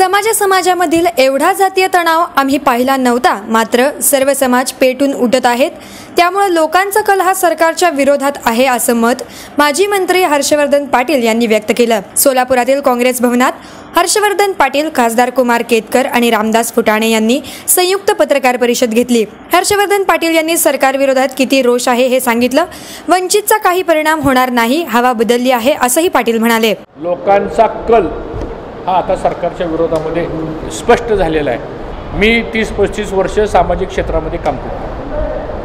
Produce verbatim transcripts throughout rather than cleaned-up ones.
समाज समाजामधील एवढा जातीय तणाव आम्ही पाहिला नव्हता, मात्र सर्व समाज पेटून उठत आहेत। त्यामुळे लोकांचा कल हा सरकारच्या विरोधात आहे असं मत माजी मंत्री हर्षवर्धन पाटील यांनी व्यक्त केलं। सोलापुरातील काँग्रेस भवनात हर्षवर्धन पाटील, खासदार कुमार केतकर आणि रामदास फुटाणे यांनी संयुक्त पत्रकार परिषद घेतली। हर्षवर्धन पाटील यांनी सरकार विरोधात किती रोष आहे हे सांगितलं। वंचितचा काही परिणाम होणार नाही, हवा बदलली आहे असंही पाटील म्हणाले। लोकांचा कल हा आता सरकारच्या विरोधामध्ये स्पष्ट झालेला आहे। मी तीस पस्तीस वर्ष सामाजिक क्षेत्रामध्ये काम करतो,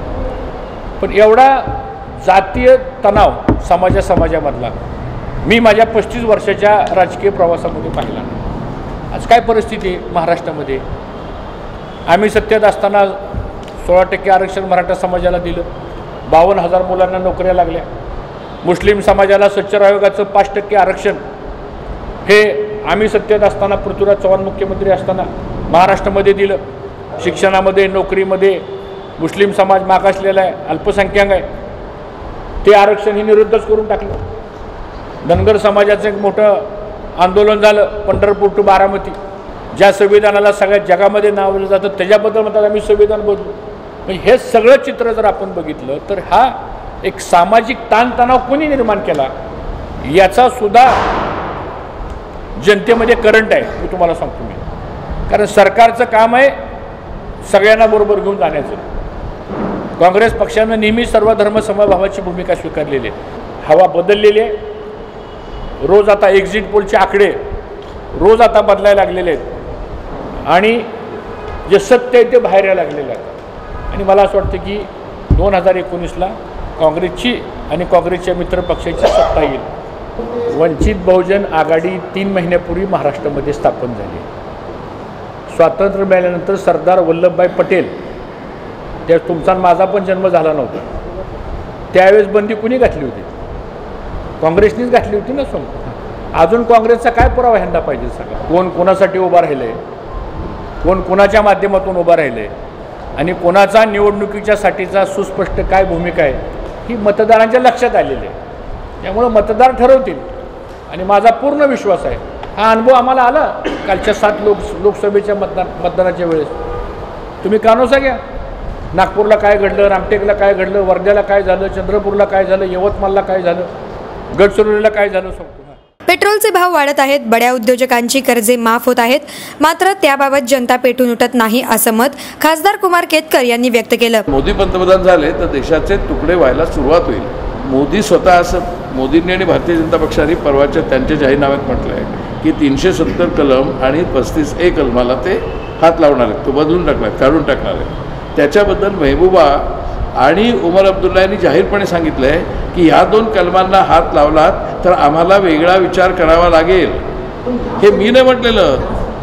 पण एवढा जातीय तणाव समाजा समाजामधला मी माझ्या पस्तीस वर्षाच्या राजकीय प्रवासामध्ये पाहिला। आज काय परिस्थिती आहे महाराष्ट्रामध्ये? आम्ही सत्तेत असताना सोळा टक्के आरक्षण मराठा समाजाला दिलं, बावन्न हजार मुलांना नोकऱ्या लागल्या। मुस्लिम समाजाला स्वच्छ आयोगाचं पाच टक्के आरक्षण हे आम्ही सत्तेत असताना, पृथ्वीराज चव्हाण मुख्यमंत्री असताना महाराष्ट्रामध्ये दिलं। शिक्षणामध्ये, नोकरीमध्ये मुस्लिम समाज मागासलेला आहे, अल्पसंख्याक आहे, ते आरक्षण हे निरुद्धच करून टाकलं। धनगर समाजाचं एक मोठं आंदोलन झालं, पंढरपूर टू बारामती, ज्या संविधानाला सगळ्या जगामध्ये नावलं जातं त्याच्याबद्दल म्हणतात आम्ही संविधान बदलू। पण हे सगळं चित्र जर आपण बघितलं तर हा एक सामाजिक ताणतणाव कोणी निर्माण केला याचा सुद्धा जनतेमध्ये करंट आहे। मी तुम्हाला सांगतो मी, कारण सरकारचं काम आहे सगळ्यांना बरोबर घेऊन जाण्याचं। काँग्रेस पक्षानं नेहमी सर्व धर्म समभावाची भूमिका स्वीकारलेली आहे। हवा बदललेली आहे। रोज आता एक्झिट पोलचे आकडे रोज आता बदलायला लागलेले आहेत आणि जे सत्य आहे ते बाहेर यायला लागलेलं आहे। आणि मला असं वाटतं की दोन हजार एकोणीसला काँग्रेसची आणि काँग्रेसच्या मित्र पक्षाची सत्ता येईल। वंचित बहुजन आघाडी तीन महिन्यापूर्वी महाराष्ट्रामध्ये स्थापन झाली। स्वातंत्र्य मिळाल्यानंतर सरदार वल्लभभाई पटेल, त्या तुमचा माझा पण जन्म झाला नव्हता, त्यावेळेस बंदी कुणी घातली होती? काँग्रेसनीच घातली होती ना समोर। अजून काँग्रेसचा काय पुरावा ह्यांना पाहिजे? सगळा कोण कोणासाठी उभा राहिलं आहे, कोण कोणाच्या माध्यमातून उभा राहिलं आहे आणि कोणाचा निवडणुकीच्या साठीचा सुस्पष्ट काय भूमिका आहे ही मतदारांच्या लक्षात आलेली आहे। त्यामुळे मतदार ठरवतील आणि माझा पूर्ण विश्वास आहे। हा अनुभव आम्हाला आला कालच्या सात लोक लोकसभेच्या मतदान मतदानाच्या वेळेस। तुम्ही कानोसा घ्या, नागपूरला काय घडलं, रामटेकला काय घडलं, वर्ध्याला काय झालं, चंद्रपूरला काय झालं, यवतमाळला काय झालं, गडचिरोलीला काय झालं सांगतो। पेट्रोलचे भाव वाढत आहेत, बड्या उद्योजकांची कर्जे माफ होत आहेत, मात्र त्याबाबत जनता पेटून उठत नाही असं मत खासदार कुमार केतकर यांनी व्यक्त केलं। मोदी पंतप्रधान झाले तर देशाचे तुकडे व्हायला सुरुवात होईल। मोदी स्वतः असं मोदींनी आणि भारतीय जनता पक्षाने परवाच्या त्यांच्या जाहीरनाम्यात म्हटलं आहे की तीनशे सत्तर कलम आणि पस्तीस ए कलमाला ते हात लावणार आहेत, तो बदलून टाकणार, काढून टाकणार आहे। त्याच्याबद्दल महबूबा आणि उमर अब्दुल्ला यांनी जाहीरपणे सांगितलं आहे की ह्या दोन कलमांना हात लावलात तर आम्हाला वेगळा विचार करावा लागेल। हे मी नाही म्हटलेलं।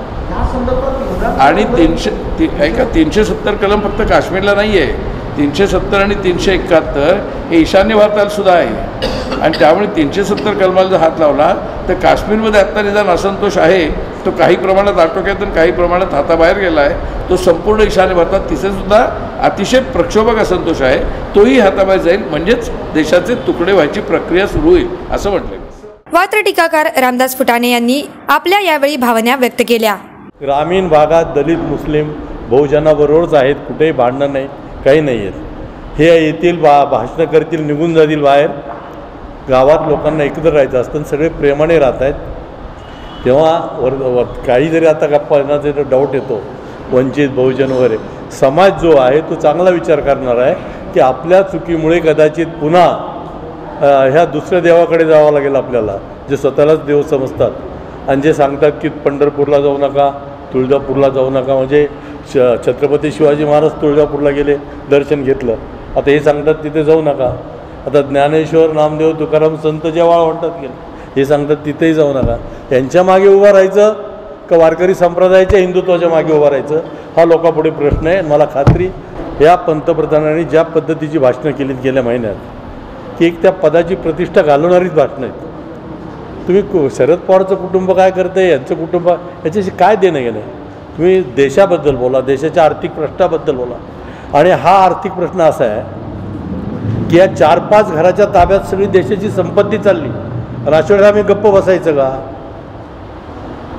आणि तीनशे ती ऐका तीनशे सत्तर कलम फक्त काश्मीरला नाही आहे, तीनशे सत्तर आणि तीनशे एकाहत्तर हे ईशान्य भारताला सुद्धा आहे। आणि त्यामुळे तीनशे सत्तर कलमाला जर हात लावला तर काश्मीरमध्ये आत्ता निदान असंतोष आहे तो काही प्रमाणात आटोक्यातून काही प्रमाणात हाताबाहेर गेला आहे। तो संपूर्ण ईशान्य भारतात तिथेसुद्धा अतिशय प्रक्षोभक असंतोष आहे, तोही हाताबाहेर जाईल, म्हणजेच देशाचे तुकडे व्हायची प्रक्रिया सुरू होईल असं म्हटलं। वात्र टीकाकार रामदास फुटाणे यांनी आपल्या यावेळी भावना व्यक्त केल्या। ग्रामीण भागात दलित मुस्लिम बहुजनाबरोबरच आहेत, कुठेही भांडणं नाही, काही नाही आहेत। हे येतील बा भाषणं करतील, निघून जातील बाहेर। गावात लोकांना एकत्र राहायचं असतं, सगळे प्रेमाने राहत आहेत। तेव्हा वर वर काही जरी आता गप्पा जरी डाऊट येतो, वंचित बहुजन वगैरे समाज जो आहे तो चांगला विचार करणार आहे की आपल्या चुकीमुळे कदाचित पुन्हा ह्या दुसऱ्या देवाकडे जावं लागेल आपल्याला, जे स्वतःलाच देव समजतात आणि जे सांगतात की पंढरपूरला जाऊ नका, तुळजापूरला जाऊ नका। म्हणजे श छत्रपती शिवाजी महाराज तुळजापूरला गेले, दर्शन घेतलं, आता हे सांगतात तिथे जाऊ नका। आता ज्ञानेश्वर, नामदेव, तुकाराम संत जेव्हा म्हणतात गेले, हे सांगतात तिथेही जाऊ नका। यांच्या मागे उभं राहायचं का वारकरी संप्रदायाच्या हिंदुत्वाच्या मागे उभं राहायचं, हा लोकांपुढे प्रश्न आहे। मला खात्री या पंतप्रधानांनी ज्या पद्धतीची भाषणं केलीत गेल्या महिन्यात, की एक त्या पदाची प्रतिष्ठा घालवणारीच भाषणं आहेत। तुम्ही शरद पवारचं कुटुंब काय करतं आहे, यांचं कुटुंब याच्याशी काय देणं घेणं आहे? तुम्ही देशाबद्दल बोला, देशाच्या आर्थिक प्रश्नाबद्दल बोला। आणि हा आर्थिक प्रश्न असा आहे की या चार पाच घराच्या ताब्यात सगळी देशाची संपत्ती चालली, आणि अशा वेळेला आम्ही गप्प बसायचं का? म्हणजे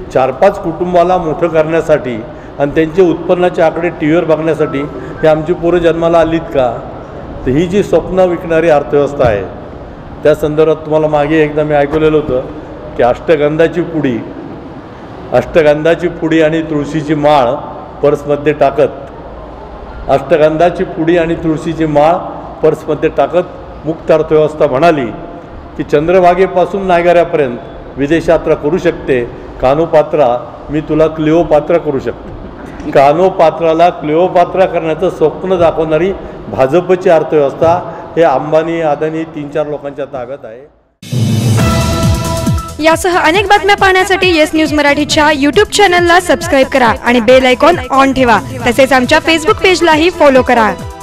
चार पाच कुटुंबाला मोठं करण्यासाठी आणि त्यांचे उत्पन्नाचे आकडे टी व्हीवर बघण्यासाठी हे आमची पोरं जन्माला आलीत का? तर ही जी स्वप्न विकणारी अर्थव्यवस्था आहे त्या संदर्भात तुम्हाला मागे एकदा मी ऐकलेलं होतं की अष्टगंधाची पुडी अष्टगंधाची पुडी आणि तुळशीची माळ पर्समध्ये टाकत अष्टगंधाची पुडी आणि तुळशीची माळ पर्समध्ये टाकत मुक्त अर्थव्यवस्था म्हणाली की चंद्रभागेपासून नायगऱ्यापर्यंत विदेशयात्रा करू शकते. कानोपात्रा मी तुला क्लिओपात्रा करू शकते. कानोपात्राला क्लिओपात्रा करण्याचं स्वप्न दाखवणारी भाजपची अर्थव्यवस्था हे अंबानी अदानी तीन चार लोकांच्या ताब्यात आहे. यासह अनेक बातम्या पाहण्यासाठी येस न्यूज मराठीच्या यूट्यूब चॅनलला सबस्क्राईब करा आणि बेल आयकॉन ऑन ठेवा. तसेच आमच्या फेसबुक पेजलाही फॉलो करा.